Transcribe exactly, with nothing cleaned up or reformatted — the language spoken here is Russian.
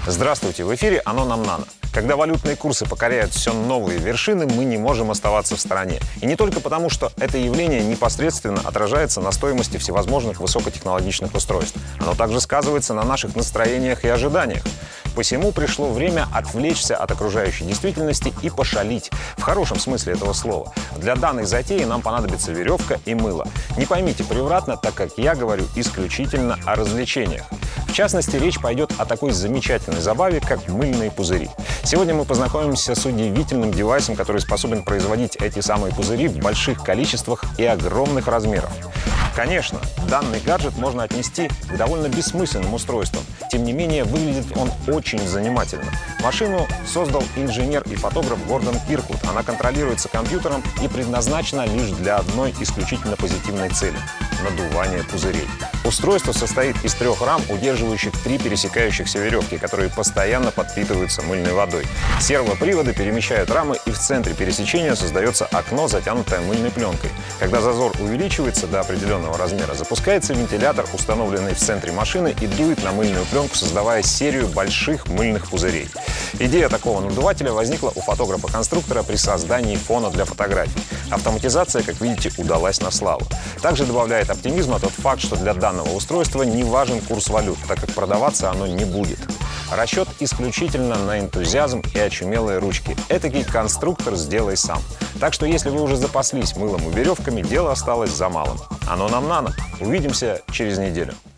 Здравствуйте, в эфире «Оно нам надо». Когда валютные курсы покоряют все новые вершины, мы не можем оставаться в стороне. И не только потому, что это явление непосредственно отражается на стоимости всевозможных высокотехнологичных устройств. Оно также сказывается на наших настроениях и ожиданиях. Посему пришло время отвлечься от окружающей действительности и пошалить. В хорошем смысле этого слова. Для данной затеи нам понадобится веревка и мыло. Не поймите превратно, так как я говорю исключительно о развлечениях. В частности, речь пойдет о такой замечательной забаве, как мыльные пузыри. Сегодня мы познакомимся с удивительным девайсом, который способен производить эти самые пузыри в больших количествах и огромных размеров. Конечно, данный гаджет можно отнести к довольно бессмысленным устройствам. Тем не менее, выглядит он очень занимательно. Машину создал инженер и фотограф Гордон Кирквуд. Она контролируется компьютером и предназначена лишь для одной исключительно позитивной цели – надувания пузырей. Устройство состоит из трех рам, удерживающих три пересекающихся веревки, которые постоянно подпитываются мыльной водой. Сервоприводы перемещают рамы, и в центре пересечения создается окно, затянутое мыльной пленкой. Когда зазор увеличивается до определенного размера, запускается вентилятор, установленный в центре машины, и дует на мыльную пленку, создавая серию больших мыльных пузырей. Идея такого надувателя возникла у фотографа-конструктора при создании фона для фотографий. Автоматизация, как видите, удалась на славу. Также добавляет оптимизма тот факт, что для данного устройства не важен курс валют, так как продаваться оно не будет. Расчет исключительно на энтузиазм и очумелые ручки. Этакий конструктор сделай сам. Так что если вы уже запаслись мылом и веревками, дело осталось за малым. Оно нам надо. Увидимся через неделю.